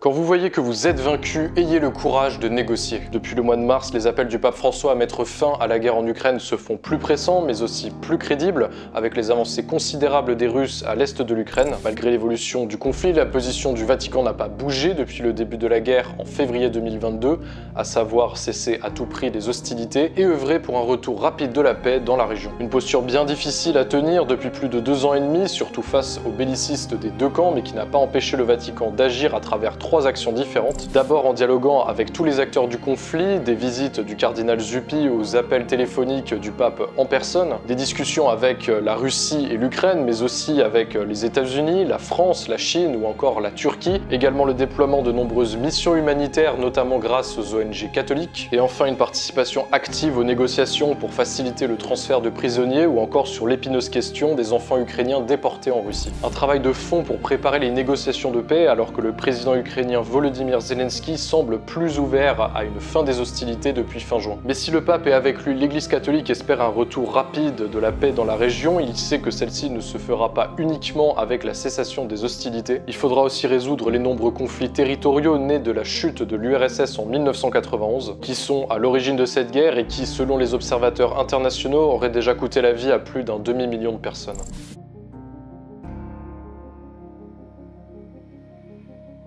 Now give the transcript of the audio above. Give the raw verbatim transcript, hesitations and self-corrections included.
Quand vous voyez que vous êtes vaincu, ayez le courage de négocier. Depuis le mois de mars, les appels du pape François à mettre fin à la guerre en Ukraine se font plus pressants, mais aussi plus crédibles, avec les avancées considérables des Russes à l'est de l'Ukraine. Malgré l'évolution du conflit, la position du Vatican n'a pas bougé depuis le début de la guerre en février deux mille vingt-deux, à savoir cesser à tout prix les hostilités et œuvrer pour un retour rapide de la paix dans la région. Une posture bien difficile à tenir depuis plus de deux ans et demi, surtout face aux bellicistes des deux camps, mais qui n'a pas empêché le Vatican d'agir à travers trois actions différentes. D'abord en dialoguant avec tous les acteurs du conflit, des visites du cardinal Zuppi aux appels téléphoniques du pape en personne, des discussions avec la Russie et l'Ukraine, mais aussi avec les États-Unis, la France, la Chine ou encore la Turquie, également le déploiement de nombreuses missions humanitaires, notamment grâce aux O N G catholiques, et enfin une participation active aux négociations pour faciliter le transfert de prisonniers ou encore sur l'épineuse question des enfants ukrainiens déportés en Russie. Un travail de fond pour préparer les négociations de paix alors que le président ukrainien Volodymyr Zelensky semble plus ouvert à une fin des hostilités depuis fin juin. Mais si le pape et avec lui l'Église catholique espèrent un retour rapide de la paix dans la région, il sait que celle-ci ne se fera pas uniquement avec la cessation des hostilités. Il faudra aussi résoudre les nombreux conflits territoriaux nés de la chute de l'U R S S en mille neuf cent quatre-vingt-onze, qui sont à l'origine de cette guerre et qui, selon les observateurs internationaux, auraient déjà coûté la vie à plus d'un demi-million de personnes.